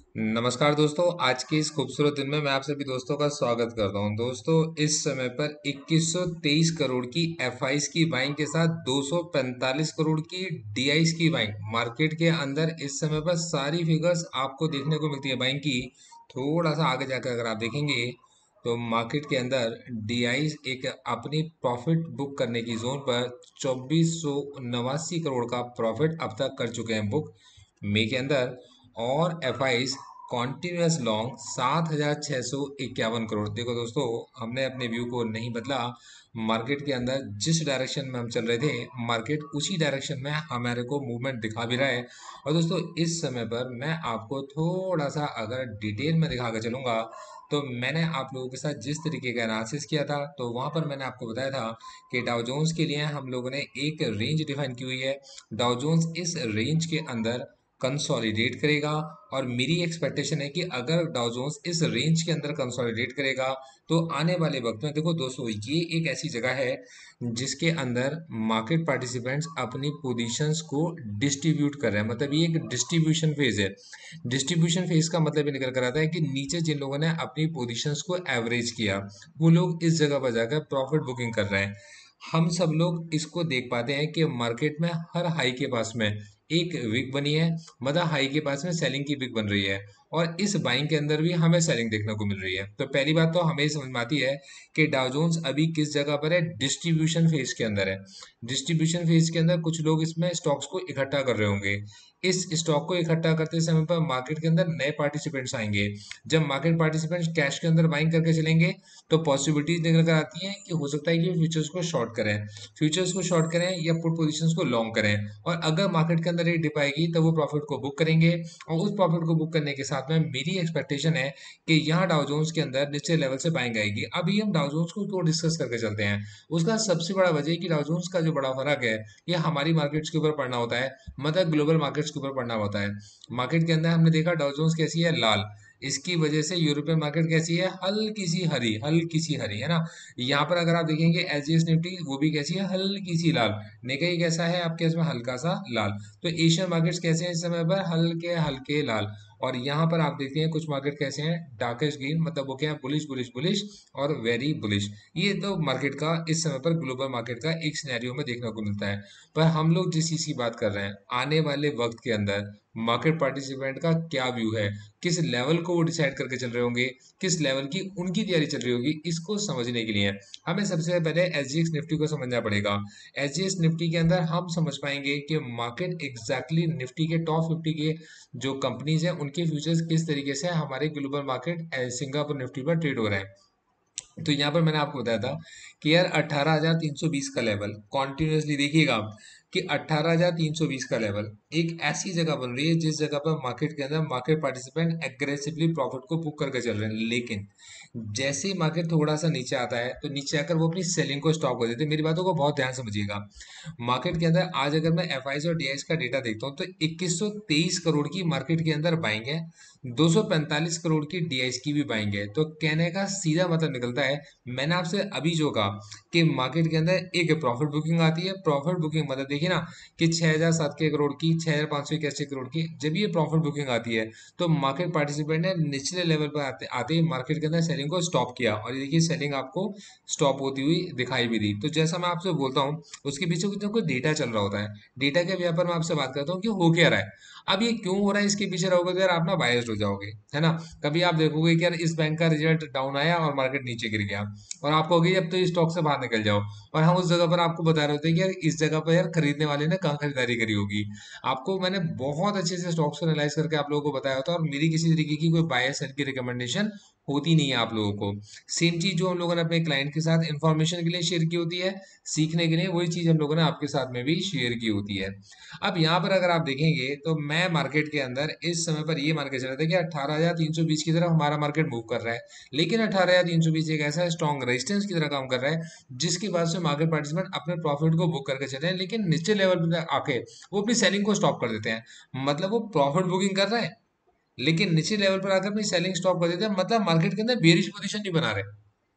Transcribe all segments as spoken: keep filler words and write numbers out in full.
नमस्कार दोस्तों, आज के इस खूबसूरत दिन में मैं आप सभी दोस्तों का स्वागत करता हूं। दोस्तों, इस समय पर इक्कीस सौ तेईस करोड़ की एफआईज की बाइंग के साथ दो सौ पैंतालीस करोड़ की डीआईज की बाइंग मार्केट के अंदर इस समय पर सारी फिगर्स आपको देखने को मिलती है बाइंग की। थोड़ा सा आगे जाकर अगर आप देखेंगे तो मार्केट के अंदर डीआईज एक अपनी प्रॉफिट बुक करने की जोन पर चौबीस सौ नवासी करोड़ का प्रॉफिट अब तक कर चुके हैं बुक मई के अंदर। और एफ आईज कॉन्टिन्यूस लॉन्ग सात हजार छह सौ इक्यावन करोड़। देखो दोस्तों, हमने अपने व्यू को नहीं बदला। मार्केट के अंदर जिस डायरेक्शन में हम चल रहे थे, मार्केट उसी डायरेक्शन में हमारे को मूवमेंट दिखा भी रहा है। और दोस्तों, इस समय पर मैं आपको थोड़ा सा अगर डिटेल में दिखा कर चलूंगा तो मैंने आप लोगों के साथ जिस तरीके का एनालिसिस किया था तो वहां पर मैंने आपको बताया था कि डाउ जोन्स के लिए हम लोगों ने एक रेंज डिफाइन की हुई है। डाउ जोन्स इस रेंज के अंदर कंसोलिडेट करेगा और मेरी एक्सपेक्टेशन है कि अगर डाउ जोन्स इस रेंज के अंदर कंसोलिडेट करेगा तो आने वाले वक्त में, देखो दोस्तों, ये एक ऐसी जगह है जिसके अंदर मार्केट पार्टिसिपेंट्स अपनी पोजीशंस को डिस्ट्रीब्यूट कर रहे हैं। मतलब ये एक डिस्ट्रीब्यूशन फेज है। डिस्ट्रीब्यूशन फेज का मतलब ये निकल कर आता है कि नीचे जिन लोगों ने अपनी पोजीशंस को एवरेज किया वो लोग इस जगह पर जाकर प्रॉफिट बुकिंग कर रहे हैं। हम सब लोग इसको देख पाते हैं कि मार्केट में हर हाई के पास में एक विक बनी है। मतलब हाई के पास में सेलिंग की विक बन रही है और इस बाइंग के अंदर भी हमें सेलिंग देखने को मिल रही है। तो पहली बात तो हमें समझ में आती है कि डाउ जोन्स अभी किस जगह पर है, डिस्ट्रीब्यूशन फेज के अंदर है। डिस्ट्रीब्यूशन फेज के अंदर कुछ लोग इसमें स्टॉक्स को इकट्ठा कर रहे होंगे। इस स्टॉक को इकट्ठा करते समय पर मार्केट के अंदर नए पार्टिसिपेंट्स आएंगे। जब मार्केट पार्टिसिपेंट्स कैश के अंदर बाइंग करके चलेंगे तो पॉसिबिलिटीज निकल कर आती है कि हो सकता है कि फ्यूचर्स को शॉर्ट करें फ्यूचर्स को शॉर्ट करें या पुट पोजीशंस को लॉन्ग करें। और अगर मार्केट के अंदर ये डिप आएगी तो वो प्रॉफिट को बुक करेंगे। और उस प्रॉफिट को बुक करने के साथ में मेरी एक्सपेक्टेशन है कि यहाँ डाउ जोन्स के अंदर निचले लेवल से बाइंग आएगी। अभी हम डाउ जोन्स को तो डिस्कस करके चलते हैं। उसका सबसे बड़ा वजह है कि डाउ जोन्स का जो बड़ा फर्क है ये हमारी मार्केट्स के ऊपर पड़ना होता है, मतलब ग्लोबल मार्केट्स के ऊपर पड़ना होता है। मार्केट के अंदर हमने देखा डाउ जोन्स कैसी है, लाल। इसकी वजह से यूरोपियन मार्केट कैसी है, हल्की सी हरी, हल्की सी हरी, है ना। यहाँ पर अगर आप देखेंगे एस जी एक्स निफ्टी वो भी कैसी है, हल्की सी लाल। निकाई कैसा है आपके इसमें, हल्का सा लाल। तो एशियन मार्केट्स कैसे हैं इस समय पर, हल्के हल्के लाल। और यहाँ पर आप देखते हैं कुछ मार्केट कैसे हैं, डार्केस्ट ग्रीन, मतलब वो क्या है, बुलिश बुलिश बुलिश और वेरी बुलिश। ये तो मार्केट का इस समय पर ग्लोबल मार्केट का एक सिनेरियो में देखने को मिलता है। पर हम लोग जिस चीज की बात कर रहे हैं, आने वाले वक्त के अंदर मार्केट पार्टिसिपेंट का क्या व्यू है, किस लेवल को वो डिसाइड करके चल रहे होंगे, किस लेवल की उनकी तैयारी चल रही होगी, इसको समझने के लिए हमें सबसे पहले एस जी एक्स निफ्टी को समझना पड़ेगा। एस जी एक्स निफ्टी के अंदर हम समझ पाएंगे कि मार्केट एग्जैक्टली निफ्टी के टॉप फिफ्टी के जो कंपनीज हैं उनके फ्यूचर्स किस तरीके से हमारे ग्लोबल मार्केट सिंगापुर निफ्टी पर ट्रेड हो रहे हैं। तो यहाँ पर मैंने आपको बताया था कि यार अठारह हजार तीन सौ बीस का लेवल कॉन्टिन्यूसली देखिएगा आप कि अठारह हजार तीन सौ बीस का लेवल एक ऐसी जगह बन रही है जिस जगह पर मार्केट के अंदर मार्केट पार्टिसिपेंट एग्रेसिवली प्रॉफिट को बुक करके चल रहे हैं। लेकिन जैसे ही मार्केट थोड़ा सा नीचे आता है तो नीचे आकर वो अपनी सेलिंग को स्टॉप कर देते हैं। मेरी बातों को बहुत ध्यान समझिएगा। मार्केट के अंदर आज अगर मैं एफ आई और डी आई का डेटा देखता हूँ तो इक्कीस सौ तेईस करोड़ की मार्केट के अंदर बाइंग है, दो सौ पैंतालीस करोड़ की डी आई की भी बाइंग है। तो कहने का सीधा मतलब निकलता है, मैंने आपसे अभी जो कहा कि मार्केट के अंदर एक प्रॉफिट बुकिंग आती है। प्रॉफिट बुकिंग मतलब देखिए ना कि छह हजार सात के करोड़ की, छह हजार पाँच सौ इक्यासी करोड़ की जब ये प्रॉफिट बुकिंग आती है तो मार्केट पार्टिसिपेंट ने निचले लेवल पर आते आते ही मार्केट के अंदर सेलिंग को स्टॉप किया और ये देखिए सेलिंग आपको स्टॉप होती हुई दिखाई भी दी। तो जैसा मैं आपसे बोलता हूँ उसके पीछे कुछ ना कुछ डेटा चल रहा होता है। डेटा के व्यापार में आपसे बात करता हूँ कि हो क्या रहा है। अब ये क्यों हो रहा है इसके पीछे रहोगे तो यार आप ना बायस्ड हो जाओगे, है ना। कभी आप देखोगे कि यार इस बैंक का रिजल्ट डाउन आया और मार्केट नीचे गिर गया और आप कहोगे अब तो इस स्टॉक से बाहर निकल जाओ। और हम उस जगह पर आपको बता रहे होते हैं कि यार इस जगह पर यार खरीदने वाले ने कहाँ खरीदारी करी होगी। आपको मैंने बहुत अच्छे से स्टॉक्स को एनालाइज करके आप लोगों को बताया होता है और मेरी किसी तरीके की कोई बाय सेल की रिकमेंडेशन होती नहीं है आप लोगों को। सेम चीज जो हम लोगों ने अपने क्लाइंट के साथ इंफॉर्मेशन के लिए शेयर की होती है, सीखने के लिए, वही चीज हम लोगों ने आपके साथ में भी शेयर की होती है। अब यहाँ पर अगर आप देखेंगे तो मैं मार्केट के अंदर इस समय पर ये मान के चल रहा था कि अठारह हजार तीन सौ बीस की तरफ हमारा मार्केट मूव कर रहा है। लेकिन अठारह हजार तीन सौ बीस एक ऐसा स्ट्रॉन्ग रेजिस्टेंस की तरह काम कर रहा है जिसकी वजह से मार्केट पार्टिसिपेंट अपने प्रॉफिट को बुक करके चले हैं, लेकिन नीचे लेवल पर आके वो अपनी सेलिंग को स्टॉप कर देते हैं। मतलब वो प्रॉफिट बुकिंग कर रहा है लेकिन नीचे लेवल पर आकर अपनी सेलिंग स्टॉप कर देते हैं। मतलब मार्केट के अंदर बेरिश पोजीशन नहीं बना रहे।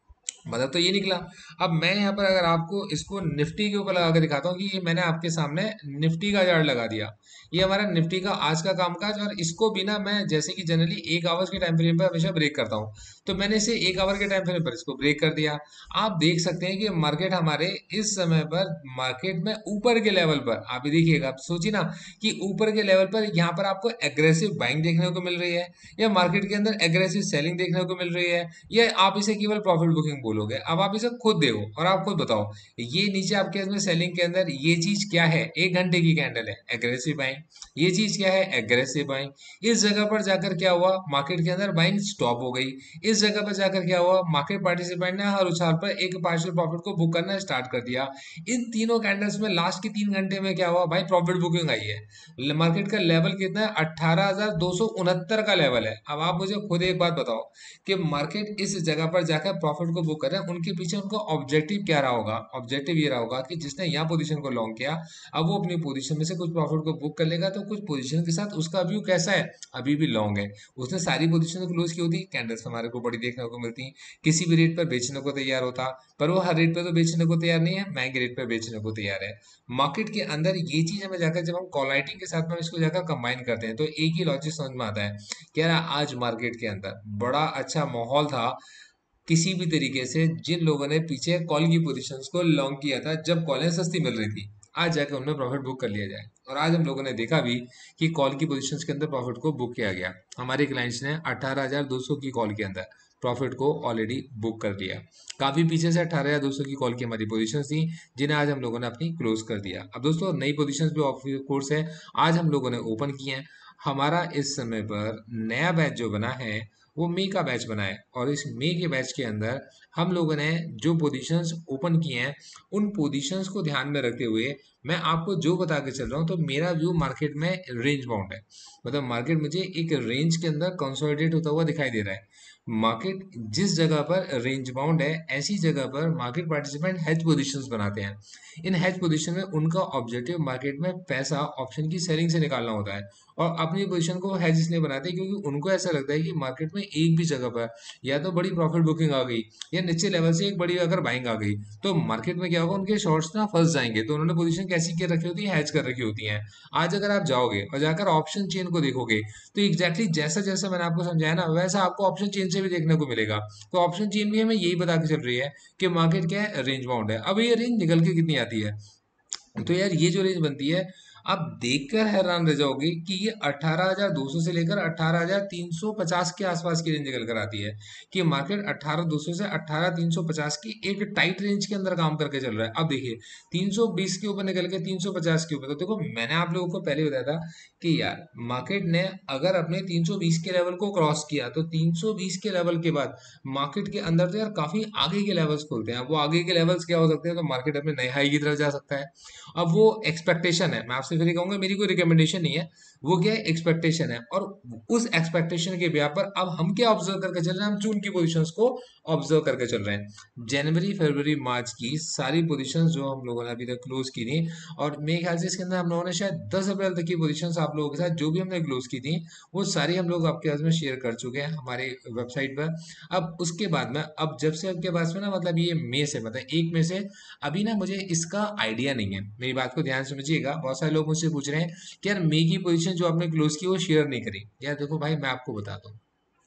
मतलब तो ये निकला। अब मैं यहाँ पर अगर आपको इसको निफ्टी के ऊपर लगा के दिखाता हूँ कि ये मैंने आपके सामने निफ्टी का चार्ट लगा दिया। ये हमारा निफ्टी का आज का कामकाज, और इसको भी ना मैं जैसे कि जनरली एक आवर्स के टाइम फ्रेम पर हमेशा ब्रेक करता हूँ, तो मैंने इसे एक आवर के टाइम फ्रेम पर इसको ब्रेक कर दिया। आप देख सकते हैं कि मार्केट हमारे इस समय पर मार्केट में ऊपर के लेवल पर, आप भी देखिएगा, आप सोचिए ना कि ऊपर के लेवल पर यहाँ पर आपको एग्रेसिव बाइंग देखने को मिल रही है, या मार्केट के अंदर एग्रेसिव सेलिंग देखने को मिल रही है, ये आप इसे केवल प्रॉफिट बुकिंग बोलोगे। अब आप इसे खुद देखो और आप खुद बताओ, ये नीचे आपके इसमें सेलिंग के अंदर ये चीज क्या है? एक घंटे की कैंडल है, एग्रेसिव बाइंग। ये चीज क्या है? Aggressive buying. इस जगह पर जाकर क्या हुआ? मार्केट के अंदर बाइंग स्टॉप हो गई। इस जगह पर जाकर क्या हुआ? मार्केट पार्टिसिपेंट ने हर उछाल पर एक पार्शियल प्रॉफिट को बुक करना स्टार्ट कर दिया। इन तीनों कैंडल्स में लास्ट के तीन घंटे में क्या हुआ भाई? प्रॉफिट बुकिंग आई है। मार्केट का लेवल कितना है? अट्ठारह हजार दो सौ उनहत्तर का लेवल है। अब आप मुझे खुद एक बात बताओ कि मार्केट इस जगह पर जाकर प्रॉफिट को बुक कर रहे हैं, उनके पीछे उनका ऑब्जेक्टिव क्या रहा होगा? ऑब्जेक्टिव ये रहा होगा कि जिसने यहाँ पोजीशन को लॉन्ग किया, अब वो अपनी पोजीशन में से कुछ प्रॉफिट को बुक कर लेगा, तो कुछ पोजीशन के साथ उसका व्यू कैसा है? अभी भी लॉन्ग है। उसने सारी पोजीशन क्लोज की होती, कैंडल्स हमारे को बड़ी देखने को मिलती, किसी भी रेट पर बेचने को तैयार होता, पर वो हर रेट पर तो बेचने को तैयार नहीं है, महंगे रेट पर बेचने को तैयार है। मार्केट के अंदर ये चीज हमें जाकर जब हम कॉल राइटिंग के साथ में इसको जाकर कंबाइन करते हैं, तो एक ही लॉजिक समझ में आता है कि यार आज मार्केट के अंदर बड़ा अच्छा माहौल था किसी भी तरीके से, जिन लोगों ने पीछे कॉल की पोजीशंस को लॉन्ग किया था जब कॉलें सस्ती मिल रही थी, आज जाके उनमें प्रॉफिट बुक कर लिया जाए। और आज हम लोगों ने देखा भी कि कॉल की पोजीशंस के अंदर प्रॉफिट को बुक किया गया। हमारे क्लाइंट्स ने अठारह हजार दो सौ की कॉल के अंदर प्रॉफिट को ऑलरेडी बुक कर लिया। काफी पीछे से अठारह हजार दो सौ की कॉल की हमारी पोजीशंस थी, जिन्हें आज हम लोगों ने अपनी क्लोज कर दिया। अब दोस्तों नई पोजीशंस भी ऑफ कोर्स है, आज हम लोगों ने ओपन किए हैं। हमारा इस समय पर नया बैच जो बना है वो मई का बैच बना है, और इस मई के बैच के अंदर हम लोगों ने जो पोजीशंस ओपन किए हैं, उन पोजीशंस को ध्यान में रखते हुए मैं आपको जो बता के चल रहा हूँ, तो मेरा व्यू मार्केट में रेंज बाउंड है। मतलब मार्केट मुझे एक रेंज के अंदर कंसोलिडेट होता हुआ दिखाई दे रहा है। मार्केट जिस जगह पर रेंज बाउंड है, ऐसी जगह पर मार्केट पार्टिसिपेंट हेज पोजीशंस बनाते हैं। इन हेज पोजीशन में उनका ऑब्जेक्टिव मार्केट में पैसा ऑप्शन की सेलिंग से निकालना होता है, और अपनी पोजीशन को हेज इसलिए बनाते हैं क्योंकि उनको ऐसा लगता है कि मार्केट में एक भी जगह पर या तो बड़ी प्रॉफिट बुकिंग आ गई, या नीचे लेवल से एक बड़ी अगर बाइंग आ गई, तो मार्केट में क्या होगा? उनके शॉर्ट्स ना फंस जाएंगे। तो उन्होंने पोजीशन कैसी कर रखी होती है? हेज कर रखी होती है। आज अगर आप जाओगे और जाकर ऑप्शन चेन को देखोगे, तो एग्जैक्टली exactly जैसा जैसा मैंने आपको समझाया ना, वैसा आपको ऑप्शन चेन से भी देखने को मिलेगा। तो ऑप्शन चेन भी हमें यही बता के चल रही है कि मार्केट क्या है? रेंज बाउंड है। अब ये रेंज निकल के कितनी आती है? तो यार ये जो रेंज बनती है, आप देखकर हैरान रह जाओगे कि ये अठारह हजार दो सौ से लेकर अठारह हजार तीन सौ पचास के आसपास की रेंज निकल कर आती है। कि मार्केट अठारह हजार दो सौ से अठारह हजार तीन सौ पचास की एक टाइट रेंज के अंदर काम करके चल रहा है। अब देखिए तीन सौ बीस के ऊपर निकल के तीन सौ पचास के ऊपर, तो देखो मैंने आप लोगों को पहले बताया था कि यार मार्केट ने अगर अपने तीन सौ बीस के लेवल को क्रॉस किया, तो तीन सौ बीस के लेवल के बाद मार्केट के अंदर तो यार काफी आगे के लेवल्स खुलते हैं। अब वो आगे के लेवल्स क्या हो सकते हैं? तो मार्केट अपने नए हाई की तरफ जा सकता है। अब वो एक्सपेक्टेशन है, मैं आपसे फिर ये कहूंगा, मेरी कोई रिकमेंडेशन नहीं है, वो क्या है? एक्सपेक्टेशन है। और उस एक्सपेक्टेशन के ब्याह पर अब हम क्या ऑब्जर्व करके चल रहे हैं? हम जून की पोजीशंस को ऑब्जर्व करके चल रहे हैं। जनवरी फरवरी मार्च की सारी पोजीशंस जो हम लोगों ने अभी तक क्लोज की थी, और मेरे ख्याल से इसके अंदर हम लोगों ने शायद दस अप्रैल तक की पोजीशंस आप लोगों के साथ जो भी हमने क्लोज की थी, वो सारी हम लोग आपके पास में शेयर कर चुके हैं हमारे वेबसाइट पर। अब उसके बाद में, अब जब से आपके पास में ना, मतलब ये मई से, मतलब एक मई से अभी ना मुझे इसका आइडिया नहीं है। मेरी बात को ध्यान से समझिएगा। बहुत सारे लोग मुझसे पूछ रहे हैं कि यार मई की पोजीशन जो आपने क्लोज की वो शेयर नहीं करी। यार देखो भाई, मैं आपको बताता हूँ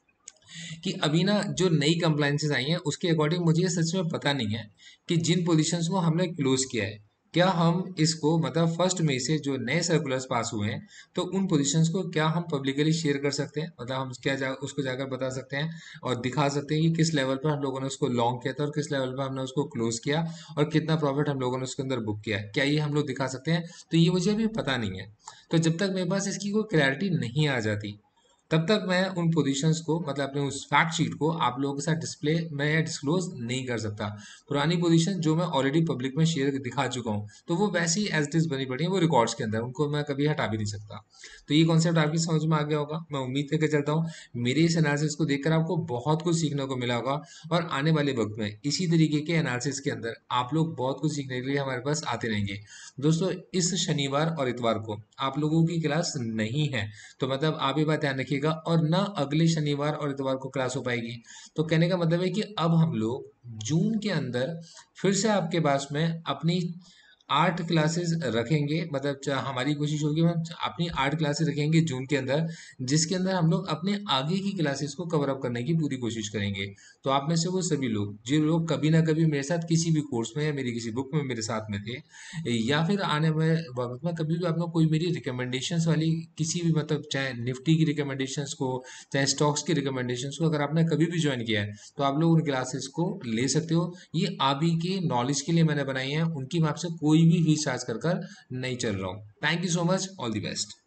कि अभी ना जो नई कंप्लाइंसेस आई हैं, उसके अकॉर्डिंग मुझे ये सच में पता नहीं है कि जिन पोजीशंस को हमने क्लोज किया है, क्या हम इसको, मतलब फर्स्ट मई से जो नए सर्कुलर्स पास हुए हैं, तो उन पोजीशंस को क्या हम पब्लिकली शेयर कर सकते हैं? मतलब हम क्या जा, उसको जाकर बता सकते हैं और दिखा सकते हैं कि किस लेवल पर हम लोगों ने उसको लॉन्ग किया था और किस लेवल पर हमने उसको क्लोज किया, और कितना प्रॉफिट हम लोगों ने उसके अंदर बुक किया? क्या ये हम लोग दिखा सकते हैं? तो ये मुझे अभी पता नहीं है। तो जब तक मेरे पास इसकी कोई क्लैरिटी नहीं आ जाती, तब तक मैं उन पोजीशंस को, मतलब अपने उस फैक्ट शीट को आप लोगों के साथ डिस्प्ले में या डिस्क्लोज नहीं कर सकता। पुरानी पोजीशन जो मैं ऑलरेडी पब्लिक में शेयर दिखा चुका हूँ, तो वो वैसी एज इट इज बनी पड़ी है, वो रिकॉर्ड्स के अंदर, उनको मैं कभी हटा भी नहीं सकता। तो ये कॉन्सेप्ट आपकी समझ में आ गया होगा, मैं उम्मीद करके चलता हूँ। मेरे इस एनालिसिस को देखकर आपको बहुत कुछ सीखने को मिला होगा, और आने वाले वक्त में इसी तरीके के एनालिसिस के अंदर आप लोग बहुत कुछ सीखने के लिए हमारे पास आते रहेंगे। दोस्तों इस शनिवार और इतवार को आप लोगों की क्लास नहीं है, तो मतलब आप ये बात ध्यान रखिए रखेगा और ना अगले शनिवार और इतवार को क्लास हो पाएगी। तो कहने का मतलब है कि अब हम लोग जून के अंदर फिर से आपके पास में अपनी आठ क्लासेस रखेंगे, मतलब चा- हमारी कोशिश होगी हम अपनी आठ क्लासेस रखेंगे जून के अंदर, जिसके अंदर हम लोग अपने आगे की क्लासेस को कवर अप करने की पूरी कोशिश करेंगे। तो आप में से वो सभी लोग जो लोग कभी ना कभी मेरे साथ किसी भी कोर्स में या मेरी किसी बुक में मेरे साथ में थे, या फिर आने में वक्त में कभी भी आपने कोई मेरी रिकमेंडेशंस वाली किसी भी, मतलब चाहे निफ्टी की रिकमेंडेशंस को, चाहे स्टॉक्स की रिकमेंडेशंस को, अगर आपने कभी भी ज्वाइन किया है तो आप लोग उन क्लासेस को ले सकते हो। ये आप ही के नॉलेज के लिए मैंने बनाई है, उनकी मैं आपसे कोई भी फीस चार्ज कर कर नहीं चल रहा हूँ। Thank you so much, all the best.